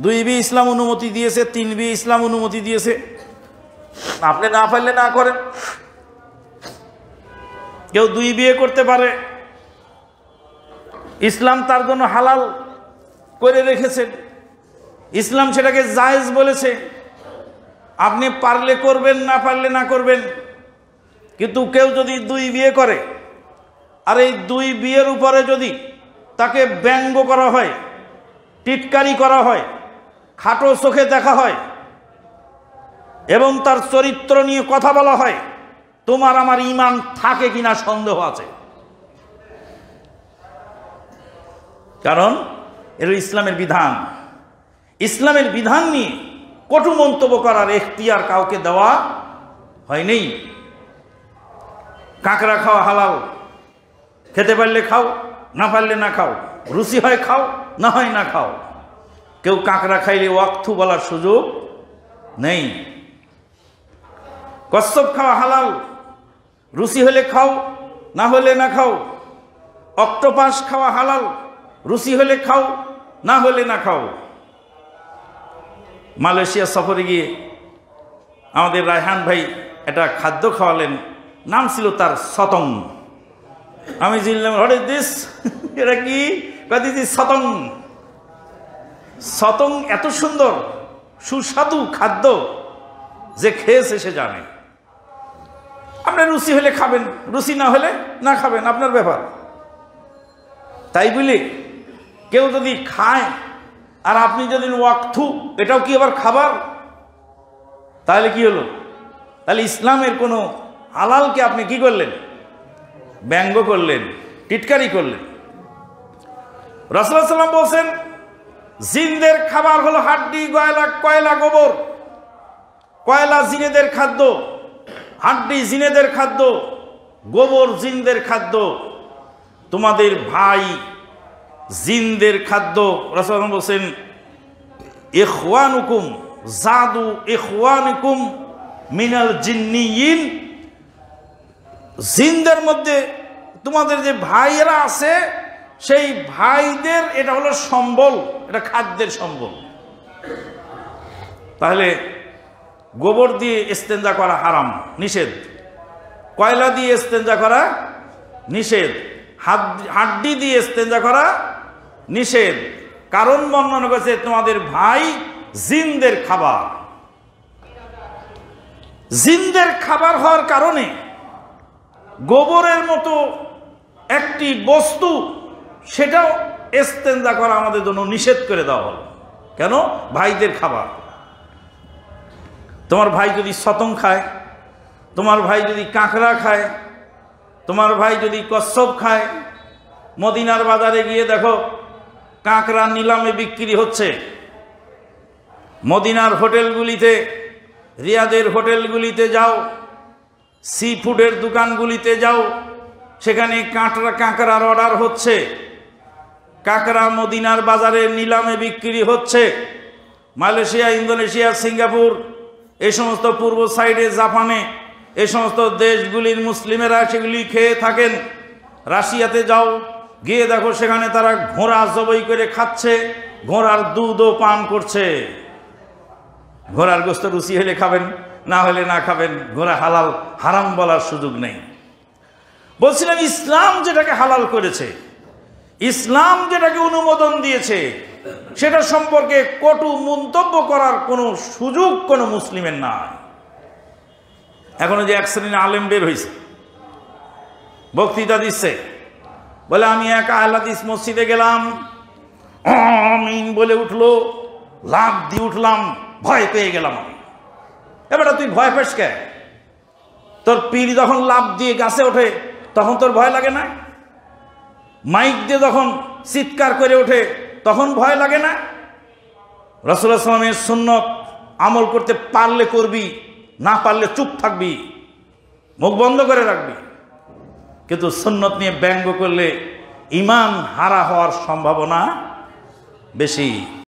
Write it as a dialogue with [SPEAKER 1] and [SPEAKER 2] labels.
[SPEAKER 1] 2B ইসলাম অনুমতি দিয়েছে, 3B ইসলাম অনুমতি দিয়েছে, আপনি না পারলে না করেন। কেউ 2 বিয়ে করতে পারে, ইসলাম তার জন্য হালাল করে রেখেছেন, ইসলাম সেটাকে জায়েজ বলেছে। আপনি পারলে করবেন, না পারলে না করবেন। কিন্তু কেউ যদি 2 বিয়ে করে আর এই 2 বিয়ের উপরে যদি তাকে ব্যঙ্গ করা হয়, টিটকারি করা হয়, খাটো চোখে দেখা হয় এবং তার চরিত্র নিয়ে কথা বলা হয়, তোমার আমার ঈমান থাকে কিনা সন্দেহ আছে। কারণ এর ইসলামের বিধান। ইসলামের বিধান নিয়ে কটু মন্তব্য করার এখতিয়ার কাউকে দেওয়া হয়নি। কাঁকড়া খাওয়া হালাল, খেতে পারলে খাও, না পারলে না খাও, রুচি হয় খাও, না হয় না খাও। কেউ কাঁকড়া খাইলে ওয়াক্থু বলার সুযোগ নেই। কচ্ছপ খাওয়া হালাল, রুচি হলে খাও, না হলে না খাও। অক্টোপাস খাওয়া হালাল, রুচি হলে খাও, না হলে না খাও। মালয়েশিয়া সফরে গিয়ে আমাদের রায়হান ভাই একটা খাদ্য খাওয়ালেন, নাম ছিল তার সতং। আমি জিনলাম, হোয়াট ইজ দিস? এটা কি? দিস সতং। সতং এত সুন্দর সুস্বাদু খাদ্য যে খেয়েছে সে জানে। আপনার রুচি হলে খাবেন, রুচি না হলে না খাবেন, আপনার ব্যাপার। তাই বলি কেউ যদি খায় আর আপনি যদি ওয়াক্থু, এটাও কি আবার খাবার? তাহলে কি হলো? তাহলে ইসলামের কোনো হালালকে আপনি কি করলেন? ব্যঙ্গ করলেন, টিটকারি করলেন। রাসূলুল্লাহ সাল্লাল্লাহু আলাইহি ওয়াসাল্লাম বলছেন, জিনদের খাবার হলো হাড্ডি, কয়লা, গোবর। কয়লা জিনেদের খাদ্য, হাড্ডি জিনেদের খাদ্য, গোবর জিনদের খাদ্য। তোমাদের ভাই জিনদের খাদ্য। রাসূলুল্লাহ বলছেন, ইখওয়ানুকুম জাদু ইখওয়ানুকুম মিনাল জিন্নিয়িন। জিনদের মধ্যে তোমাদের যে ভাইয়েরা আছে, সেই ভাইদের এটা হলো সম্বল, এটা খাদ্যের সম্বল। তাহলে গোবর দিয়ে ইস্তেঞ্জা করা হারাম, নিষেধ। কয়লা দিয়ে ইস্তেঞ্জা করা নিষেধ। হাড্ডি দিয়ে ইস্তেঞ্জা করা নিষেধ। কারণ বর্ণনা করেছে, তোমাদের ভাই জিনদের খাবার। জিনদের খাবার হওয়ার কারণে গোবরের মতো একটি বস্তু, সেটাও ইস্তেঞ্জা করা আমাদের জন্য নিষেধ করে দেওয়া হলো। কেন? ভাইদের খাবার। তোমার ভাই যদি সতং খায়, তোমার ভাই যদি কাঁকড়া খায়, তোমার ভাই যদি কচ্ছপ খায়, মদিনার বাজারে গিয়ে দেখো কাঁকড়া নিলামে বিক্রি হচ্ছে। মদিনার হোটেলগুলিতে, রিয়াদের হোটেলগুলিতে যাও, সি ফুডের দোকানগুলিতে যাও, সেখানে কাঁকড়ার অর্ডার হচ্ছে। কাঁকড়া মদিনার বাজারে নিলামে বিক্রি হচ্ছে। মালয়েশিয়া, ইন্দোনেশিয়া, সিঙ্গাপুর, এই সমস্ত পূর্ব সাইডে, জাপানে, এই সমস্ত দেশগুলির মুসলিমেরা সেগুলি খেয়ে থাকেন। রাশিয়াতে যাও, গিয়ে দেখো সেখানে তারা ঘোড়া জবাই করে খাচ্ছে, ঘোড়ার দুধও পান করছে। ঘোড়ার গোশত রুচি হলে খাবেন, না হলে না খাবেন। ঘোড়া হালাল হারাম বলার সুযোগ নেই। বলছিলাম, ইসলাম যেটাকে হালাল করেছে, ইসলাম যেটাকে অনুমোদন দিয়েছে, সেটা সম্পর্কে কটু মন্তব্য করার কোনো সুযোগ কোনো মুসলিমের নাই। এখনো যে এক শ্রেণীর আলেম বের হয়েছে, বক্তৃতা দিচ্ছে, বলে আমি এক আহলে হাদিস মসজিদে গেলাম, আমিন বলে উঠলো, লাফ দিয়ে উঠলাম, ভয় পেয়ে গেলাম আমি। এবার তুই ভয় পেস কে? তোর পীর যখন লাফ দিয়ে গাছে ওঠে তখন তোর ভয় লাগে না? মাইক দিয়ে যখন চিৎকার করে ওঠে তখন ভয় লাগে না? রাসূলুল্লাহ সাল্লাল্লাহু আলাইহি ওয়াসাল্লামের সুন্নত আমল করতে পারলে করবি, না পারলে চুপ থাকবি, মুখ বন্ধ করে রাখবি। কিন্তু সুন্নত নিয়ে ব্যঙ্গ করলে ঈমান হারা হওয়ার সম্ভাবনা বেশি।